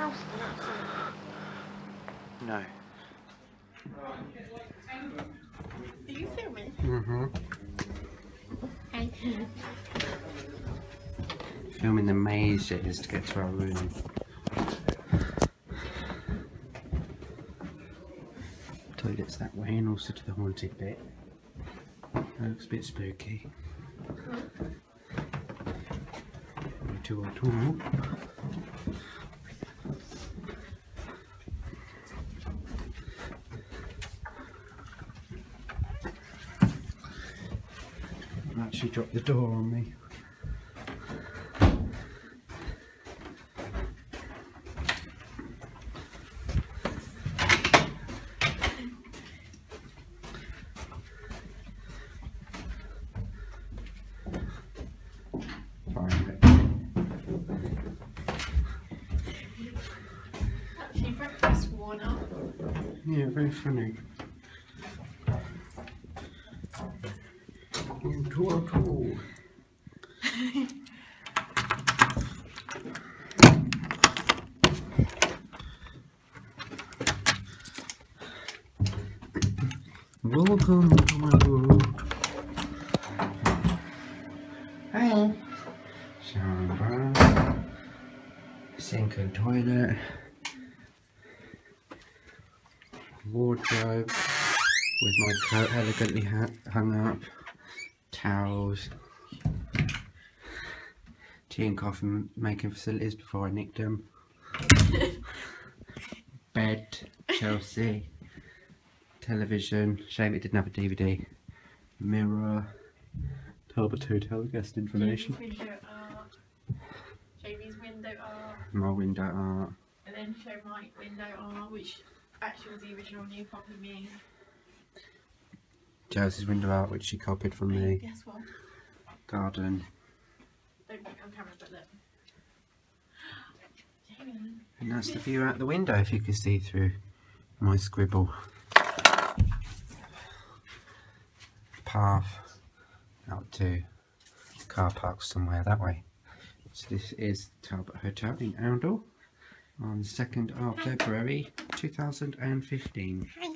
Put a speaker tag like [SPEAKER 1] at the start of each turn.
[SPEAKER 1] house on that side?
[SPEAKER 2] No.
[SPEAKER 1] Are you filming?
[SPEAKER 2] Mm-hmm.
[SPEAKER 1] Hey.
[SPEAKER 2] Filming the maze it is to get to our room. Toilets that way and also to the haunted bit. That looks a bit spooky. To our tool. Actually dropped the door on me.
[SPEAKER 1] Actually, breakfast worn up.
[SPEAKER 2] Yeah, very funny. Into our tool. Welcome to my world. Hi. Shower, sink and toilet, wardrobe with my coat elegantly hung up, towels, tea and coffee making facilities before I nicked them, bed, Chelsea. Television, shame it didn't have a DVD, mirror, Talbot Hotel guest information,
[SPEAKER 1] Jamie's window art, Jamie's window art,
[SPEAKER 2] my window art,
[SPEAKER 1] and then show my window art, which actually was the original new copy of me.
[SPEAKER 2] Chelsea's window art which she copied from me,
[SPEAKER 1] Guess what?
[SPEAKER 2] garden,
[SPEAKER 1] Don't look on camera, but look. Jamie.
[SPEAKER 2] and that's the view out the window if you can see through my scribble. Path out to car park somewhere that way. So this is Talbot Hotel in Oundle on the 2nd of February 2015.
[SPEAKER 1] Hi.